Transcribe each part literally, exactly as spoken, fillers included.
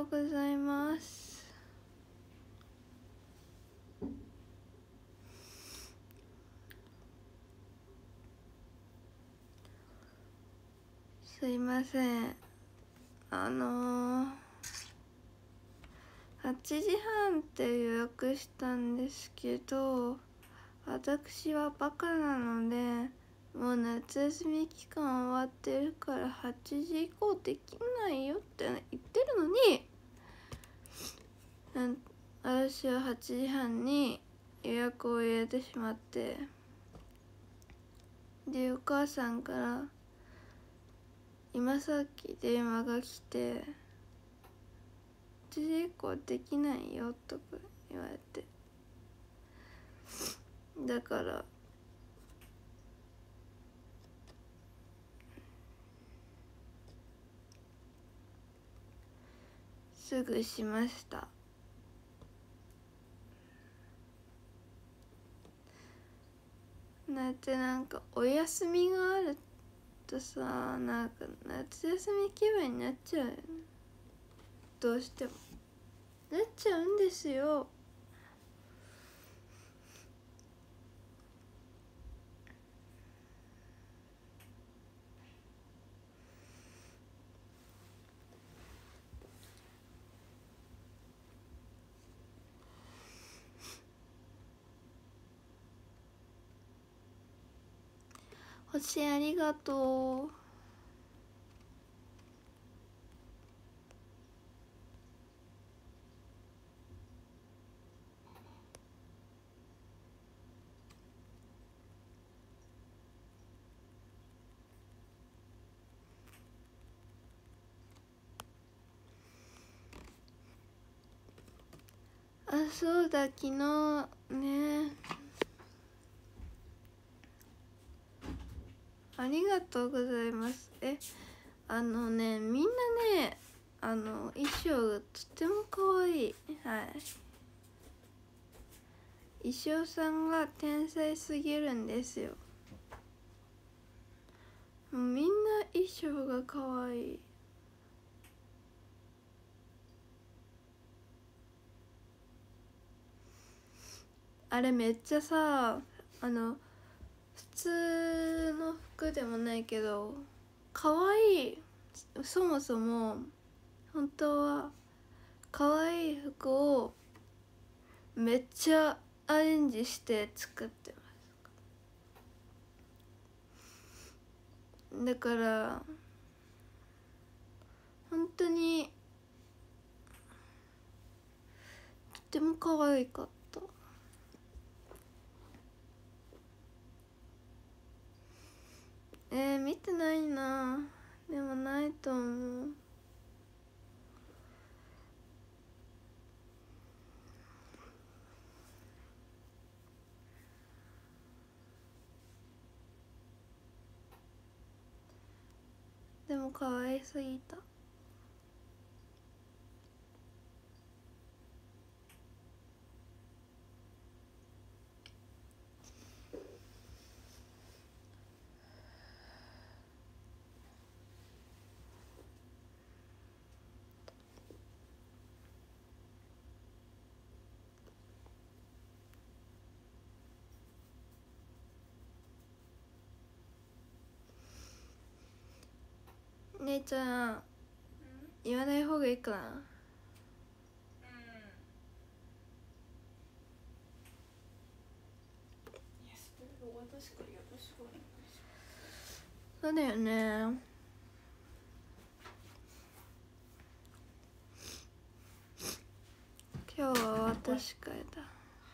ようございます。すいません、あのー、はちじはんって予約したんですけど、私はバカなので、もう夏休み期間終わってるからはちじ以降できないよって言ってるのに、なん私ははちじはんに予約を入れてしまって、でお母さんから今さっき電話が来て、はちじ以降できないよとか言われて、だからすぐしました。だってなんかお休みがあるとさ、なんか夏休み気分になっちゃうよね。どうしてもなっちゃうんですよ。星ありがとう。あ、そうだ、昨日ね、ありがとうございます。え、あのね、みんなね、あの衣装がとても可愛い。はい、衣装さんが天才すぎるんですよ。もうみんな衣装が可愛い。あれめっちゃさ、あの普通の服でもないけど可愛い。そもそも本当は可愛い服をめっちゃアレンジして作ってます。だから本当にとても可愛かった。えー、見てないな。でもないと思う。でも可愛すぎた。姉ちゃん、言わない方がいいかな。そうだよね。今日は私からだ。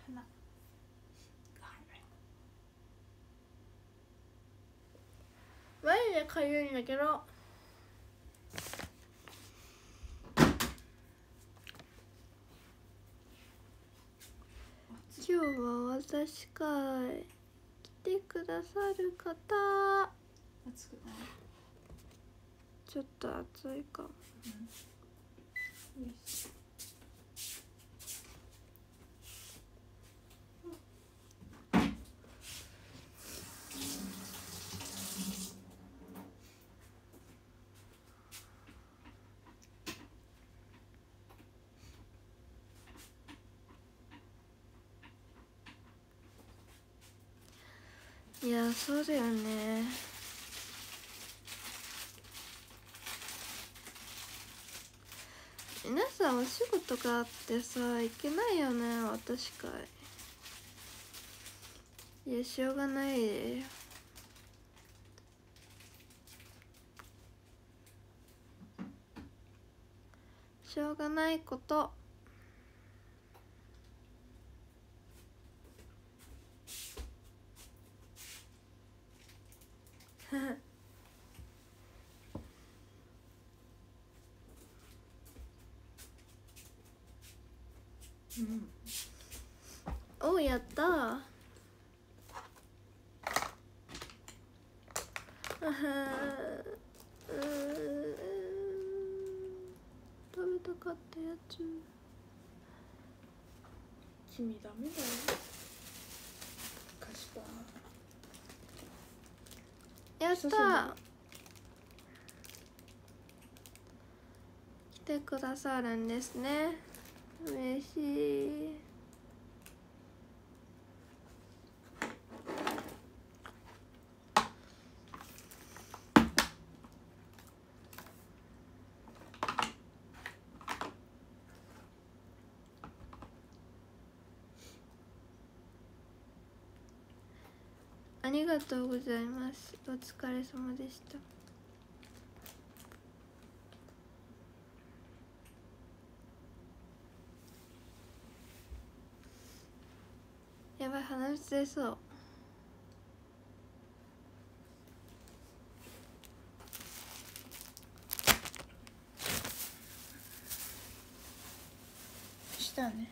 マジでかゆいんだけど。今日は私会来てくださる方。暑くない？ちょっと暑いかも。うん、よし。 いやそうだよね。皆さんお仕事があってさ行けないよね。私かい。いやしょうがないで。しょうがないことうん、 おやったー。あはー、うーん、食べたかったやつ。 君ダメだよ。菓子パン。 やったー。来てくださるんですね。嬉しい。ありがとうございます。お疲れ様でした。やばい、鼻水出そう。 したね。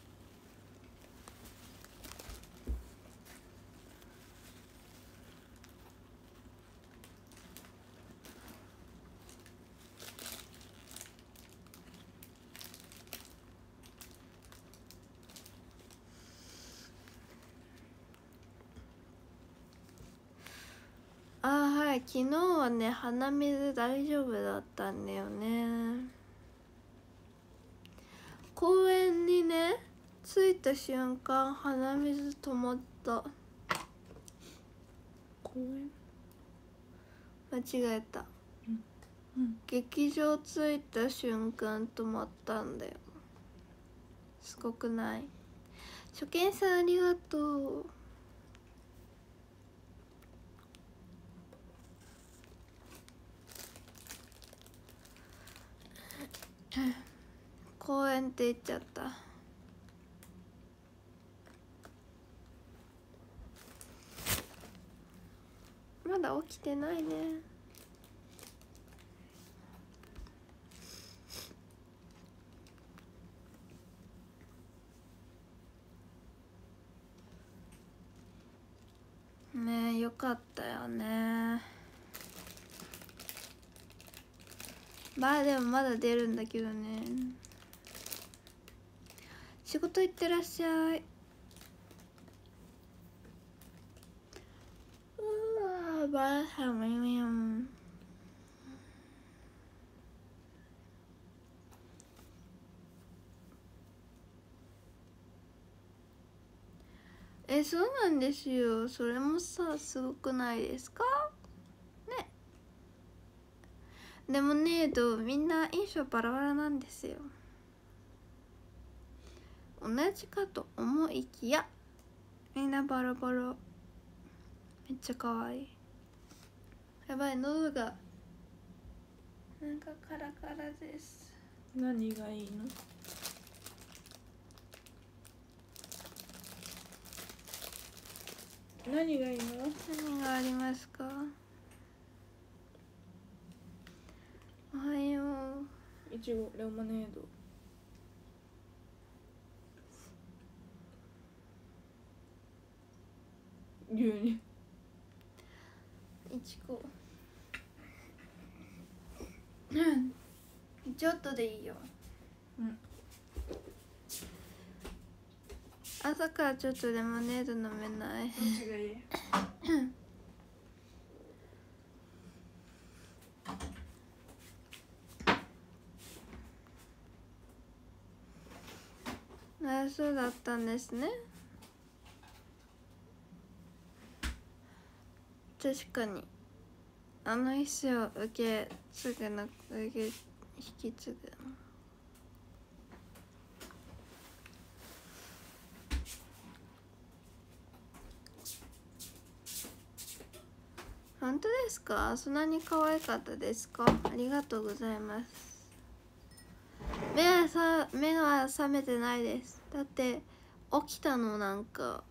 あーはい、昨日はね鼻水大丈夫だったんだよね。公園にね着いた瞬間鼻水止まった。 公園間違えた、 うんうん、 劇場着いた瞬間止まったんだよ。すごくない？初見さんありがとう。公園って言っちゃった。まだ起きてないね。ねえよかったよね。まあでもまだ出るんだけどね。仕事行ってらっしゃい。うわバーハムミン。え、そうなんですよ。それもさすごくないですかね。でもねどみんな印象バラバラなんですよ。同じかと思いきやみんなバラバラ。めっちゃ可愛い。やばい、喉がなんかカラカラです。 何がいいの？何がいいの？ 何がありますか？おはよう。 いちごレモネード。牛乳。 いちご。うんちょっとでいいよ。 うん。 朝からちょっとレモネード飲めない。 どっちがいい？ あ、そうだったんですね。 確かにあの意思を受け継ぐの受け引き継ぐ本当ですか？そんなに可愛かったですか？ありがとうございます。目はさ目は覚めてないです。だって起きたのなんか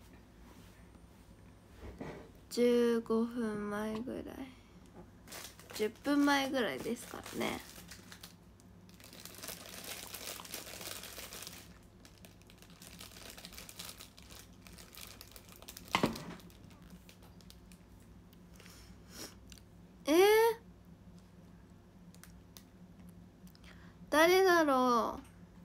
じゅうごふんまえぐらいじゅっぷんまえぐらいですからね。えー、誰だろ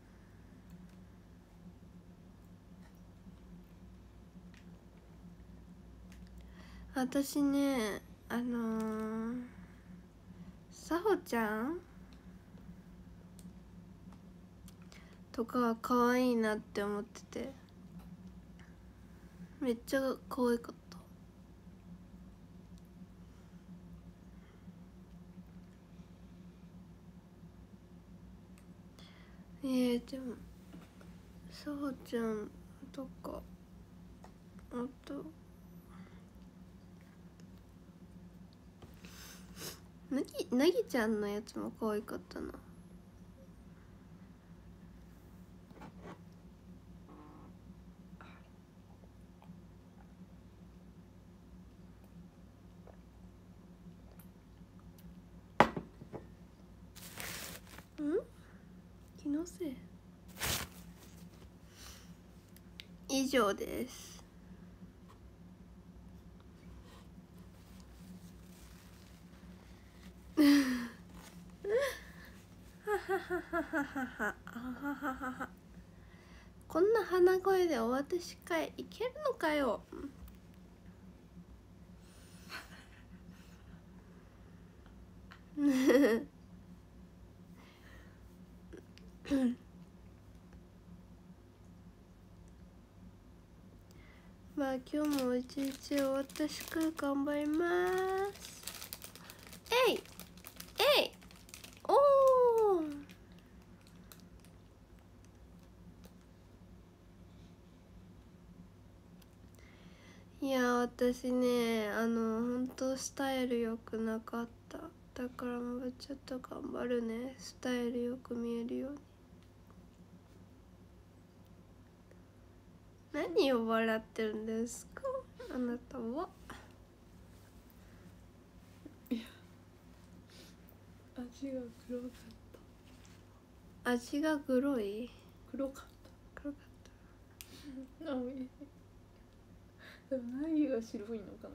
う。私ねあのー、さほちゃんとか可愛いなって思っててめっちゃ可愛かった。えー、でもさほちゃんとかあとなぎなぎちゃんのやつも可愛かったな。ん気のせい。以上ですこんな鼻声でお渡し会いけるのかよまあ今日も一日お渡し会頑張ります。えいえいおーいや私ねあのほんとスタイル良くなかった。だからもうちょっと頑張るね。スタイルよく見えるように。何を笑ってるんですかあなたは。 味が黒かっ味が黒いた黒かっ黒かったあおいしい。でも何が白いのかな。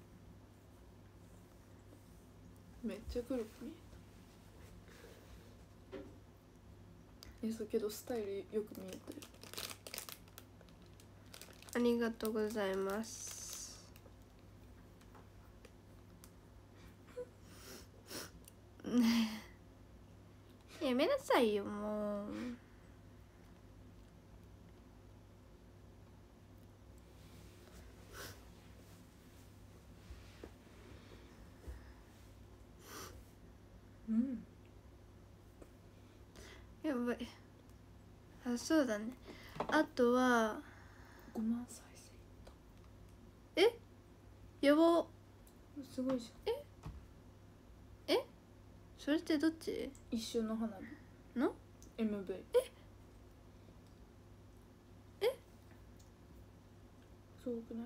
めっちゃ黒く見えた。えそうけどスタイルよく見えたよ。 ありがとうございますやめなさいよもう。 うんやばい。あそうだね。あとはごまん再生いっえやばた。すごいじゃん。 えそれってどっち一瞬の花火のエムブイ。 ええすごくない？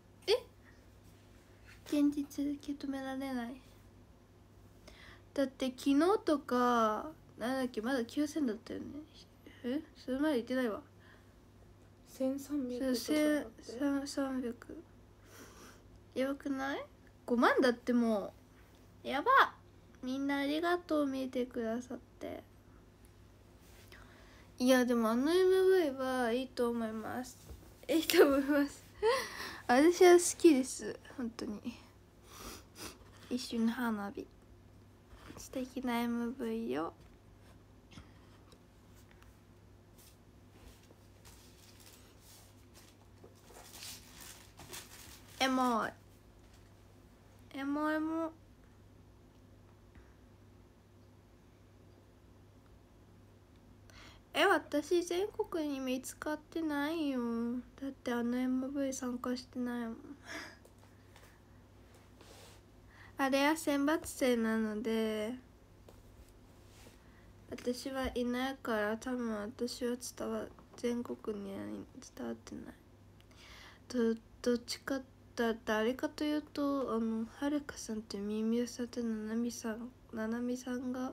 現実で受け止められない。だって昨日とかなんだっけまだきゅうせんだったよね。えそれまで言ってないわ。 せんさんびゃくとかそだれってさんびゃくやばくない？ごまんだってもうやば。みんなありがとう見てくださって。いやでもあの エムブイ はいいと思います。いいと思います私は好きです本当に。一瞬の花火素敵な エムブイ よ。エモいエモエモ。え、私全国に見つかってないよ。だってあの エムブイ 参加してないもん。あれは選抜生なので私はいないから、多分私は伝わ全国には伝わってない。どどっちかだ誰かというと、あのはるかさんとみみゆさんとななみさんななみさんが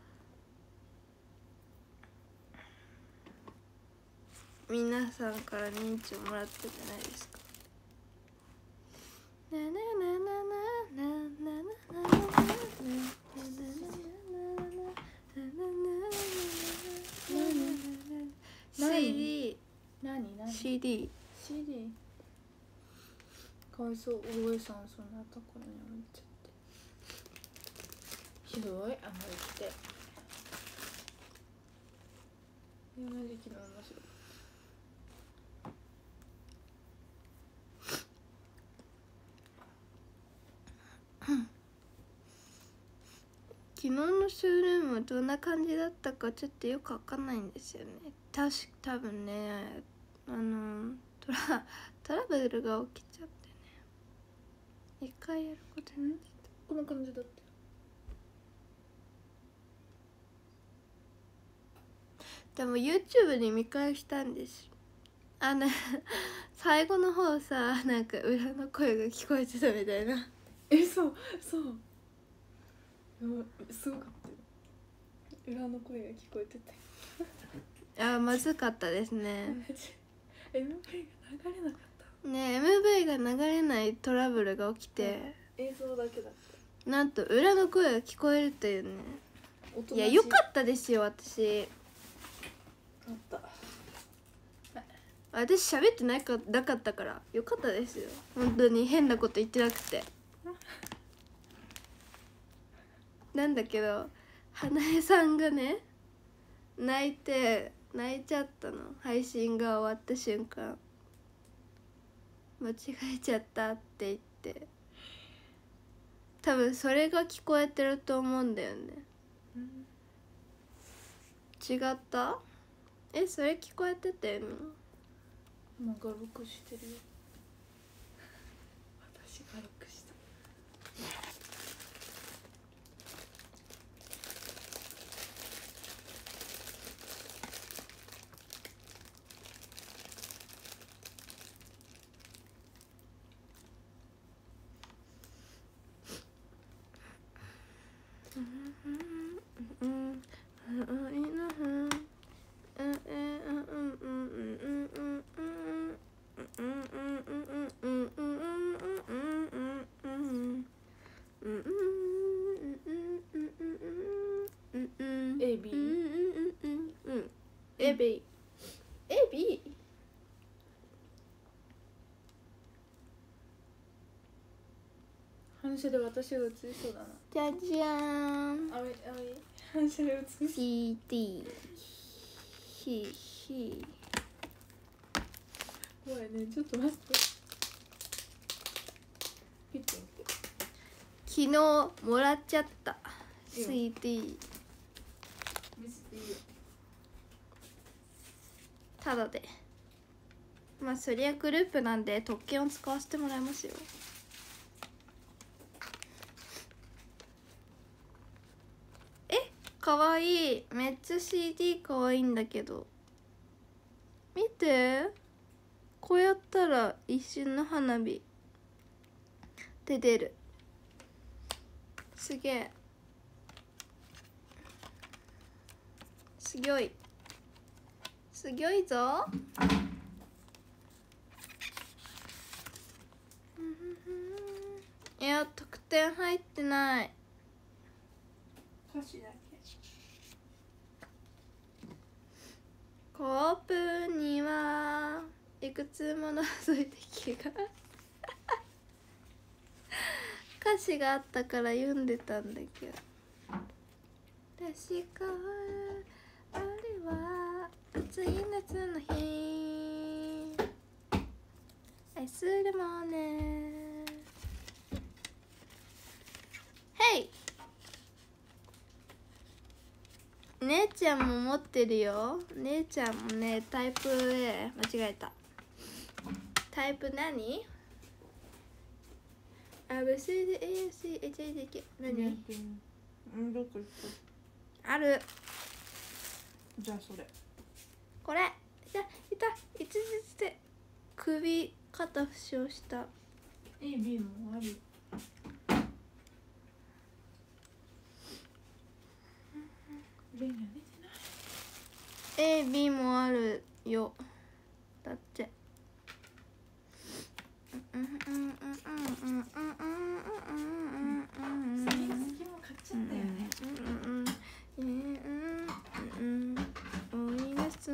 皆さんから認知をもらったじゃないですか。なななななななななシーディー何何シーディーシーディー かわいそう。大江さんそんなところに置いちゃってひどい。あんまり来て同じ昨日面白い。 昨日のショールームはどんな感じだったかちょっとよくわかんないんですよね。確か多分ね、あのトラトラブルが起きちゃってね、一回やることになっちゃった。 こんな感じだったよ。 でも YouTube に見返したんです。あの最後の方さ、なんか裏の声が聞こえてたみたいな。 え、そうそうすごかったよ。裏の声が聞こえてた。 あ、まずかったですね。 エムブイ が流れなかったね。 エムブイ が流れないトラブルが起きて、 映像だけだった。 なんと裏の声が聞こえるというね。いや、よかったですよ。私あった私喋ってないかなかったからよかったですよ。本当に変なこと言ってなくてなんだけど花江さんがね、泣いて泣いちゃったの。配信が終わった瞬間、間違えちゃったって言って、多分それが聞こえてると思うんだよね。違った？え、それ聞こえてたよね。 もう画録してるよ。私画録した。エビエビエビ反射で私が映りそうだな。 じゃじゃーん。 あおいあおい反射で映りシーディー ヒーヒー。 怖いね。ちょっと待ってピッて見て。 昨日もらっちゃった シーディー見せていいよ。 ただで。まあそりゃグループなんで特権を使わせてもらいますよ。え、かわいい。めっちゃ シーディー かわいいんだけど、見て、こうやったら一瞬の花火で出る。すげえ、すごいすごいぞ。いや、得点入ってない。 歌詞だけ。 コープにはいくつもの水滴が歌詞があったから読んでたんだけど、確かあれは暑い夏の日、愛するもんね、 姉ちゃんも持ってるよ。姉ちゃんもねタイプ A 間違えた。タイプ何？あ、ブスで エーエスエイチアイディーケー 何？ うんどこ行っある。 た？じゃあそれ。 これ。じゃいた。いつつで首肩負傷した。 A、B もある。レイナ出てない。 A、B もあるよ。だってサイン付きも買っちゃったよね。 多いです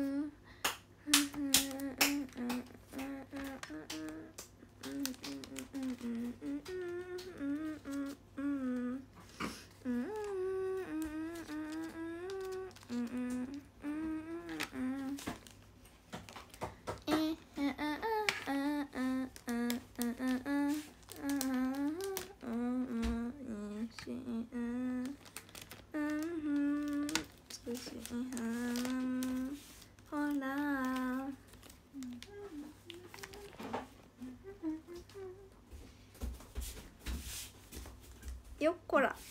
ほらよっこら。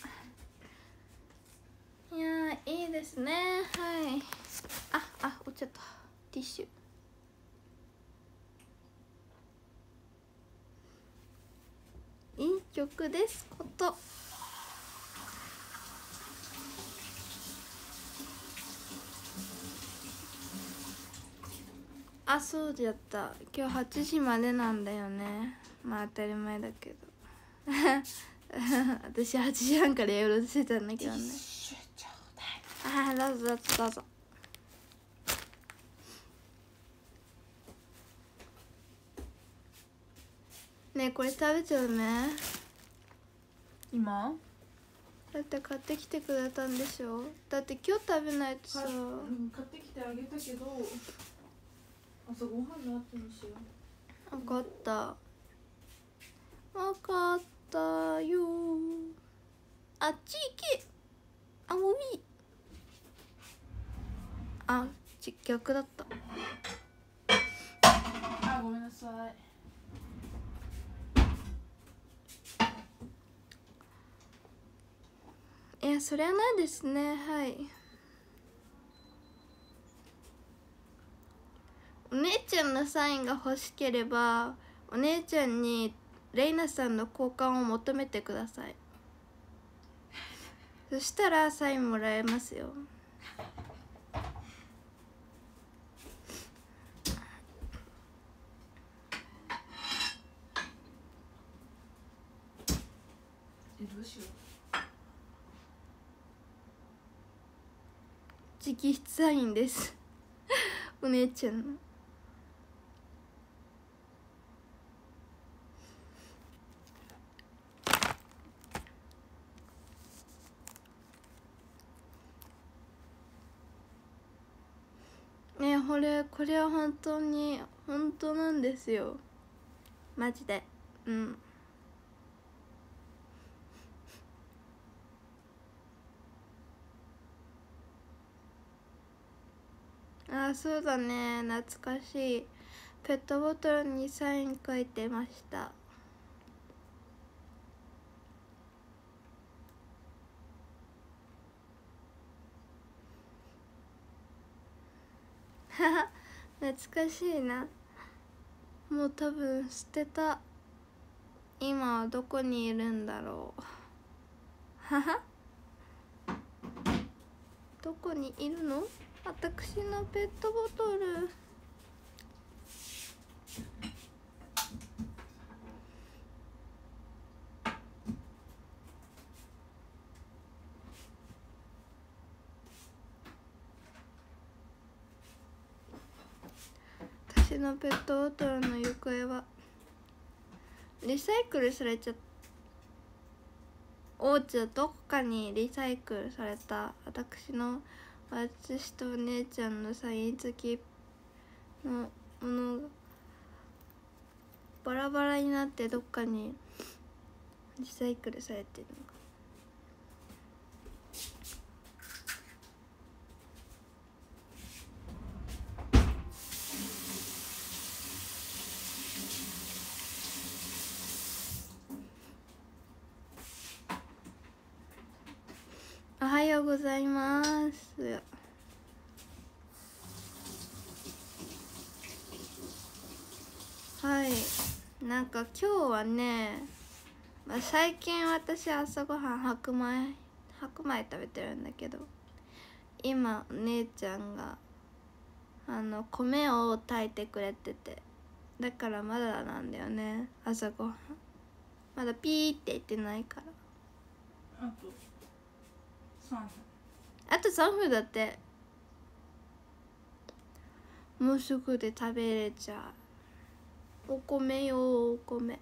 いやーいいですね。はい。ああ落ちちゃった。ティッシュ。いい曲ですこと。あ、そうだった。今日はちじまでなんだよね。まあ当たり前だけど私はちじはんからやろうとしてたんだけどね。あ、どうぞどうぞどうぞ。ねえこれ食べちゃうね。 今だって買ってきてくれたんでしょ。だって今日食べないとさ。 うん、買ってきてあげたけど朝ごはんの後にしよう。 分かった分かったよ。あっち行け。あもういい。あち逆だった。 あごめんなさい。 いやそれはないですね。はい。お姉ちゃんのサインが欲しければお姉ちゃんにレイナさんの交換を求めてください。そしたらサインもらえますよ。 えどうしよう。 直筆サインですお姉ちゃんの。ねえこれこれは本当に本当なんですよマジで。うんあ、そうだね、懐かしい。ペットボトルにサイン書いてました懐かしいな。もう多分捨てた。今はどこにいるんだろうははどこにいるの私のペットボトル。私のペットボトルの行方はリサイクルされちゃった。おうちはどこかにリサイクルされた私の私とお姉ちゃんのサイン付きのものがバラバラになってどっかにリサイクルされてるのか。 おはようございます。はい、なんか今日はね、まあ、最近私朝ごはん白米白米食べてるんだけど、今お姉ちゃんがあの米を炊いてくれてて、だからまだなんだよね、朝ごはんまだピーって言ってないから。 あとさんぷん。 あとさんぷんだって。もうすぐで食べれちゃう。お米よ、お米。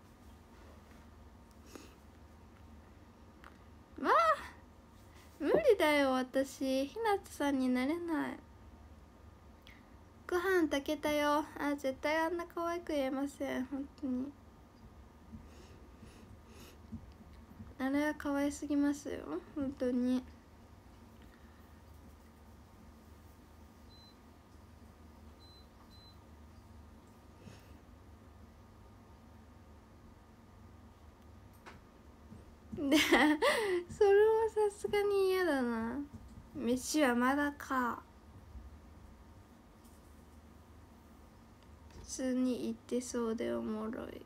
まあ無理だよ、私ひなたさんになれない。ご飯炊けたよ。あ、絶対あんな可愛く言えません、本当に。あれは可愛すぎますよ、本当に。でそれもさすがに嫌だな。飯はまだか。普通に言ってそうでおもろい。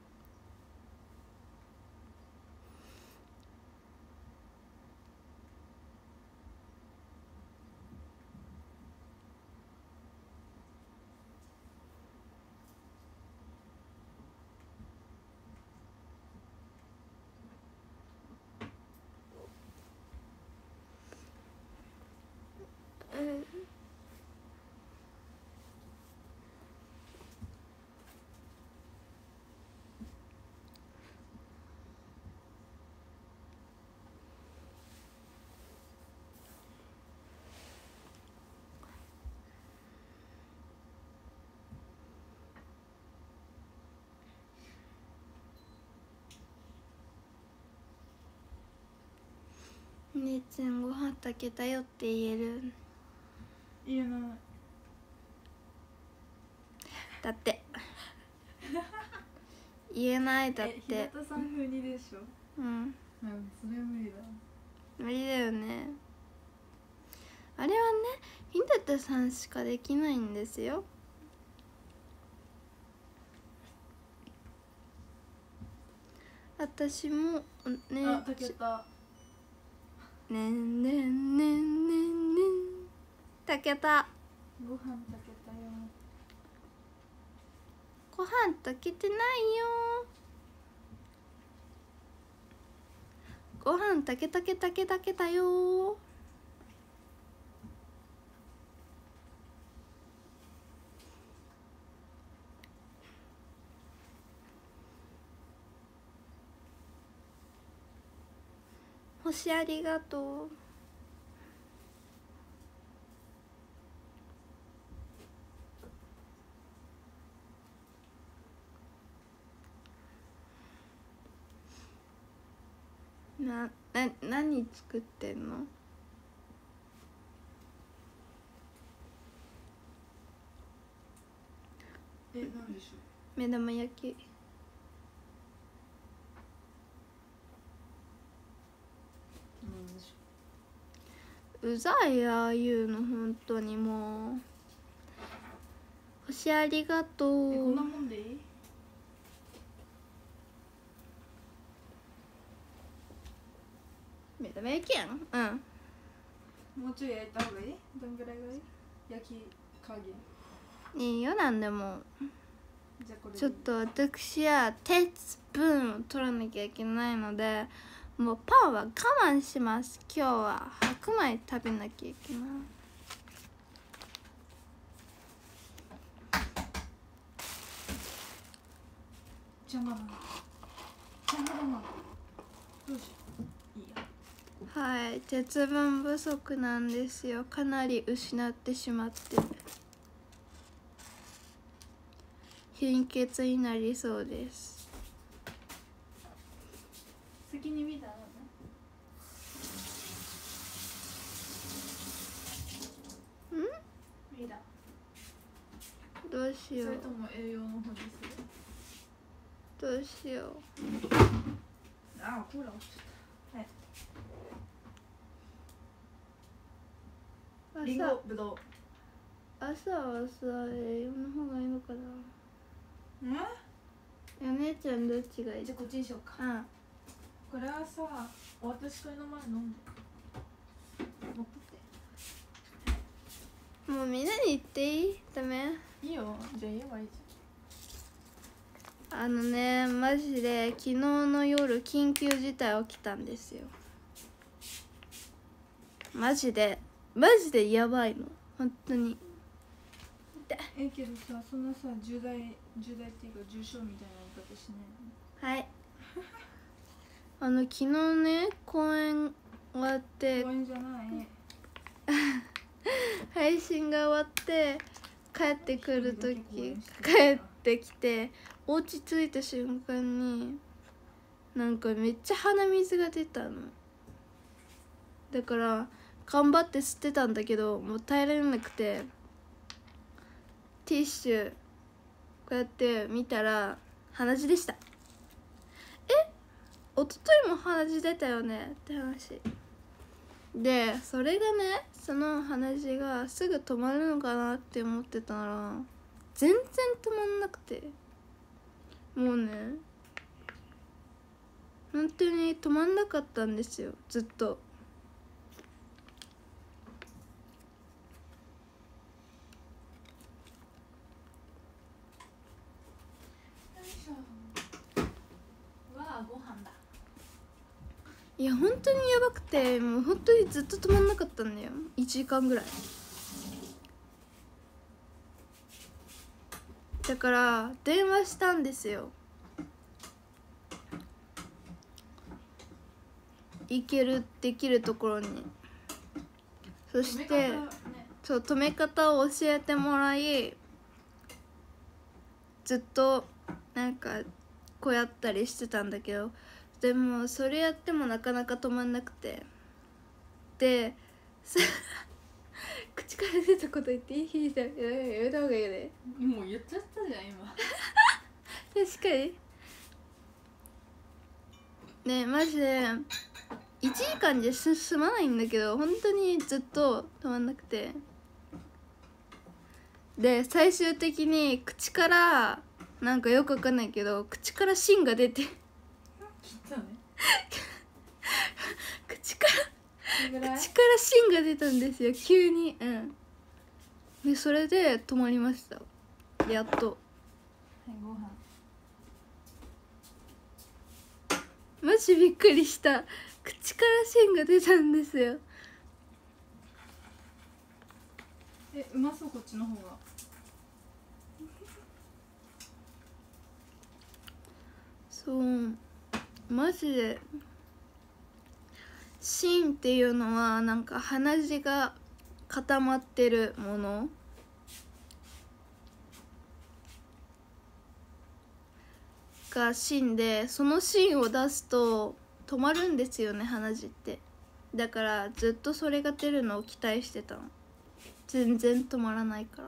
姉ちゃんご飯炊けたよって言える？ 言えない。 だって言えないだって。 日向さん風にでしょ。 うん、 うん、それは無理だ。 無理だよね。あれはね、日向さんしかできないんですよ。私もね。 あ、炊けた。 ねんねんねんねんねん。炊けた。 ご飯炊けたよ。 ご飯炊けてないよ。ご飯炊けたけたけたけたよ。星ありがとう。な、な、何作ってんの？ え、なんでしょう。 目玉焼き。 なんでしうざいああいうの、本当にもう。星ありがとう。 え、こんなもんでいい？ 目玉焼きやん。うん。 もうちょい焼いた方がいい？どんぐらいがいい？焼き加減。 いいよ、なんでも。 じゃあこれでいい。 ちょっと私は鉄分を取らなきゃいけないので、もうパンは我慢します。今日は白米食べなきゃいけない。 邪魔だな。邪魔だな。どうしよう。いいや。 はい、鉄分不足なんですよ。かなり失ってしまって、貧血になりそうです。 先に見たのね。 ん？ 見た。 どうしよそれとも栄養の方にする？ う。どうしよう。 あ、コーラ落ちちゃった。はい。 リン朝ゴぶどう。 朝はさ栄養の方がいいのかな。 えお姉ちゃんどっちがいい？ じゃあこっちにしようか。 あこれはさ私との前飲んで持ってっもうみんなに言っていい？ダメ？ ていいよ。じゃあ言えばいいじあのねマジで昨日の夜緊急事態起きたんですよ。マジでマジでやばいの本当に。 ゃん。えけどさそんなさ重大重大っていうか重症みたいな言い方しないはいあの昨日ね公演終わっての。公園じゃない配信が終わって帰ってくる時帰ってきてお家着いた瞬間になんかめっちゃ鼻水が出たの。だから頑張って吸ってたんだけどもう耐えられなくてティッシュこうやって見たら鼻血でした。え一昨日も鼻血出たよねって話で、それがねその鼻血がすぐ止まるのかなって思ってたら全然止まんなくて、もうね本当に止まんなかったんですよずっと。 わあご飯だ。 いや本当にやばくてもう本当にずっと止まんなかったんだよいちじかんぐらい。だから電話したんですよ。行けるできるところに。そしてそう止め方を教えてもらいずっとなんかこうやったりしてたんだけど、でもそれやってもなかなか止まんなくて、で口から出たこと言っていいじゃん。やめた方がいいよね。 もう言っちゃったじゃん今確かにねマジでいちじかんじゃ済まないんだけど本当にずっと止まんなくて、で最終的に口からなんかよくわかんないけど口から芯が出て切ったね口からそれぐらい口から芯が出たんですよ急に。うんでそれで止まりましたやっと。 はいご飯。 マジびっくりした。口から芯が出たんですよ。 えうまそうこっちの方が。 そうマジで芯っていうのはなんか鼻血が固まってるものが芯で、その芯を出すと止まるんですよね鼻血って。だからずっとそれが出るのを期待してたの。全然止まらないから。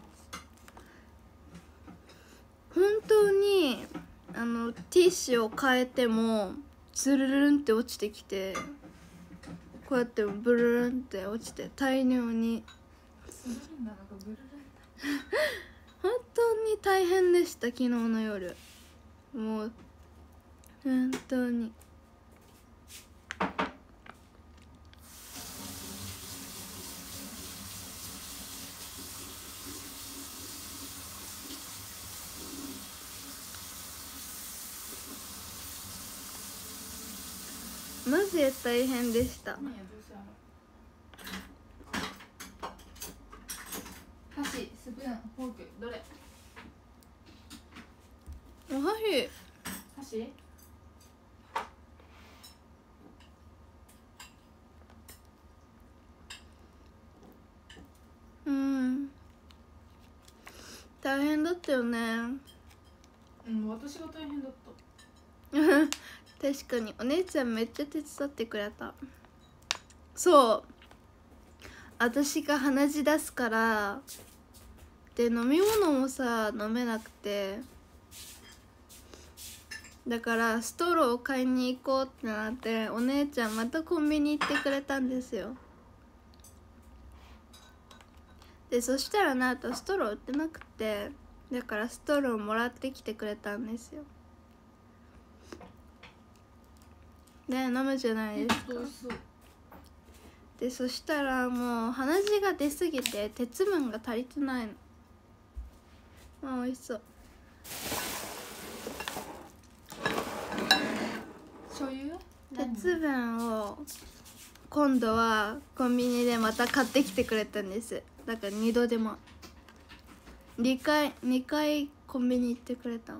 本当にあのティッシュを変えてもズルルンって落ちてきて、こうやってブルルンって落ちて大量に。 つるんだのかブルルンだ。 本当に大変でした昨日の夜。もう本当にマジで大変でした。 何やどうせあの箸スプーンフォークどれ？ お箸箸？ うん大変だったよね。 うん私が大変だった。 確かにお姉ちゃんめっちゃ手伝ってくれた。そう私が鼻血出すからで飲み物もさ飲めなくて、だからストローを買いに行こうってなってお姉ちゃんまたコンビニ行ってくれたんですよ。 でそしたらなとストロー売ってなくて、だからストローもらってきてくれたんですよ。で飲むじゃないですか。 そうそう。 でそしたらもう鼻血が出すぎて鉄分が足りてないの。まあ美味しそう。 醤油？ 鉄分を今度はコンビニでまた買ってきてくれたんです。だからにどでもにかいにかいコンビニ行ってくれたの。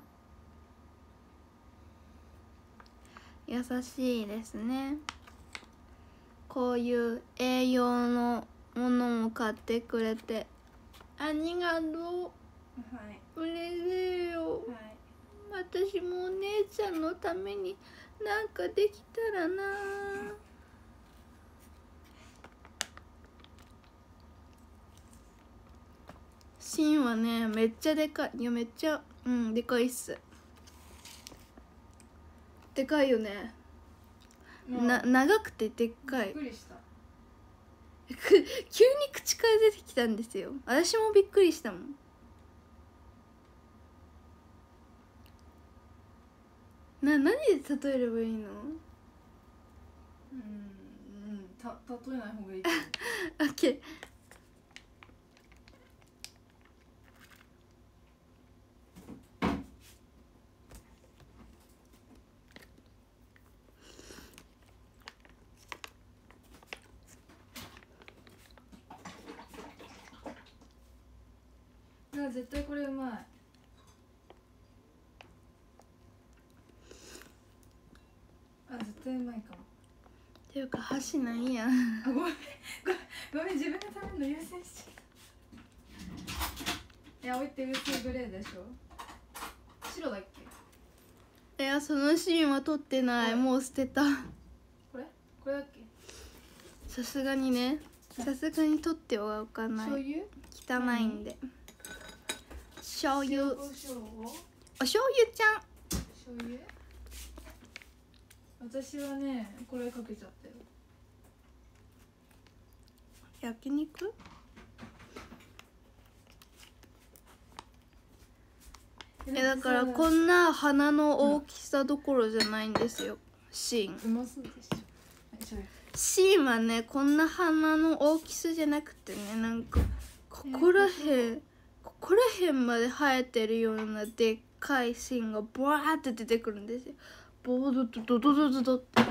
優しいですね。こういう栄養のものも買ってくれてありがとう。 はい。 嬉しいよ。 はい。 私もお姉ちゃんのためになんかできたらな。シンはねめっちゃでかい。いやめっちゃうんでかいっす。でかいよね。な長くてでっかい。 びっくりした。 く急に口から出てきたんですよ。私もびっくりしたもん。な何で例えればいいの？ うんうんた例えない方がいい。 オッケー。 あ絶対これうまい。あ絶対うまいかも。 っていうか箸ないやん。 あごめんごめんごめん自分で食べるの優先しちゃった。いや置いて薄いグレーでしょ。白だっけ？ いやそのシーンは撮ってない。もう捨てた。 これこれだっけ？ さすがにね。さすがに撮ってはおかない。 醤油？ 汚いんで。醤油。 塩おコショウを醤油ちゃん。 醤油？私はねこれかけちゃったよ。 焼肉？いやだからこんな鼻の大きさどころじゃないんですよ。シーン。 うまそうでしょ。醤油。 シーンはねこんな鼻の大きさじゃなくてね、なんかここらへんここらへんまで生えてるようなでっかいシーンがブワーって出てくるんですよ。ボードドドドドドドって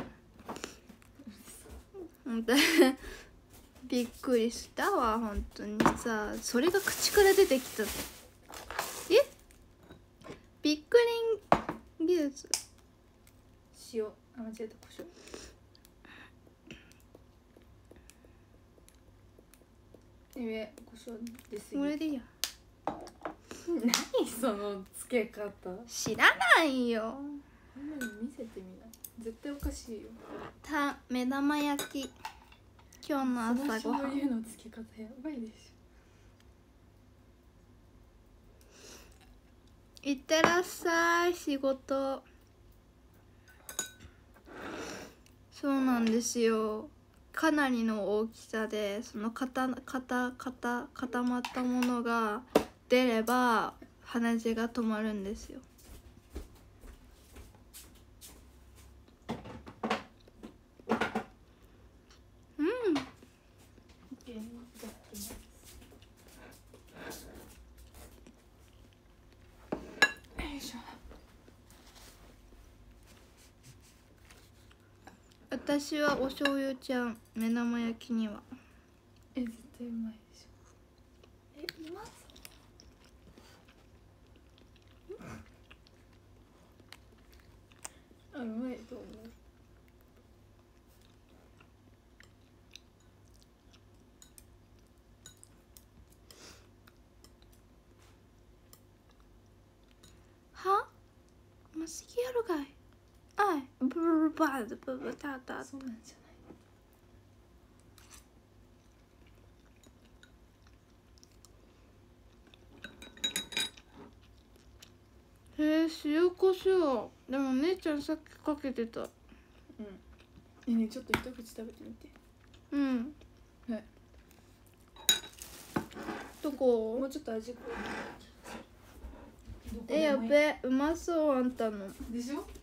本当にびっくりしたわ本当にさ。それが口から出てきた。えビックリン技術。 塩。あ間違えた。胡椒。上胡椒ですよ。 これでいいや。 何そのつけ方。 知らないよ。 見せてみない。絶対おかしいよ。 た目玉焼き今日の朝ごはん。 その醤油のつけ方やばいでしょ。 いってらっしゃい仕事。そうなんですよ。かなりの大きさでその固固固固まったものが出れば鼻血が止まるんですよ。うん。私はお醤油ちゃん目玉焼きには。 え絶対うまいでしょ。えうまそう。あうまいと思う。 はmasih kira guys ay berbad berbata そうなんじゃない。 へえ塩コショウでも姉ちゃんさっきかけてた。 うんえねちょっと一口食べてみて。 うんはいどこもうちょっと味濃い。 え、やべ、うまそう。あんたのでしょ。も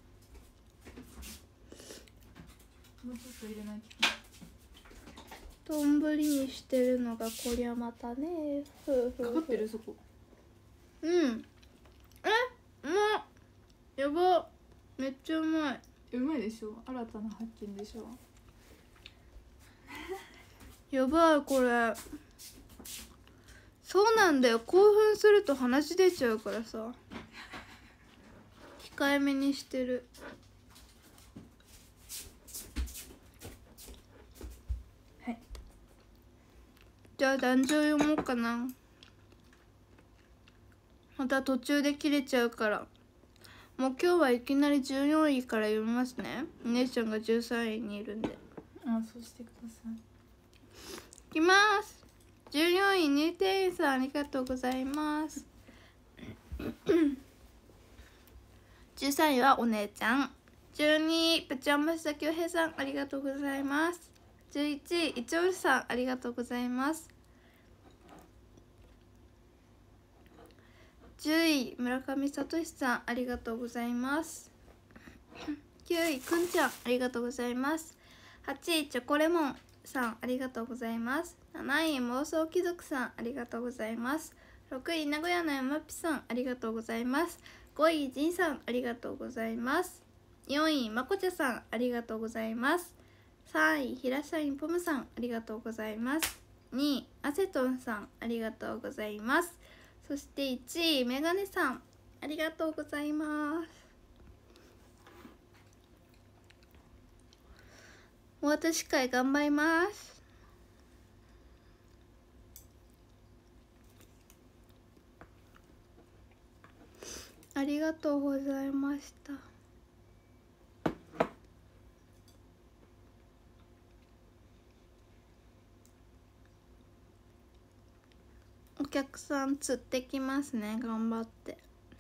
うちょっと入れないと。 丼にしてるのがこりゃまたね。ふうふうかかってるそこ。 うん。え、うまっ。やば、めっちゃうまい。 うまいでしょ。新たな発見でしょ。 やばい、これ。そうなんだよ、興奮すると話出ちゃうからさ、控えめにしてる。 はい。 じゃあ壇上読もうかな。また途中で切れちゃうから。もう今日はいきなりじゅうよんいから読みますね。お姉ちゃんがじゅうさんいにいるんで。 あ、そうしてください。 いきます。じゅうよんい入店員さんありがとうございます。じゅうさんいはお姉ちゃん。じゅうにいプチョンマシタキョヘイさんありがとうございます。じゅういちいイチョウさんありがとうございます。じゅうい村上聡さんありがとうございます。きゅういくんちゃんありがとうございます。はちいチョコレモンさんありがとうございます。なない妄想貴族さんありがとうございます。ろくい名古屋の山っぴさんありがとうございます。ごいじんさんありがとうございます。よんいまこちゃさんありがとうございます。さんい平社員ポムさんありがとうございます。にいアセトンさんありがとうございます。そしていちいメガネさんありがとうございます。お渡し会頑張ります。ありがとうございました。お客さん釣ってきますね、頑張って。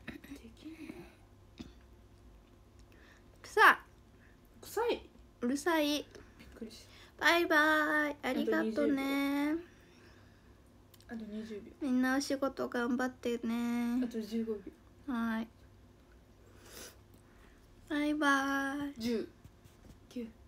臭い。 臭い。 うるさい。 びっくりした。 バイバイ。ありがとうね。 あとにじゅうびょう。 みんなお仕事頑張ってね。 あとじゅうごびょう。 はい。バイバイ。 じゅう、きゅう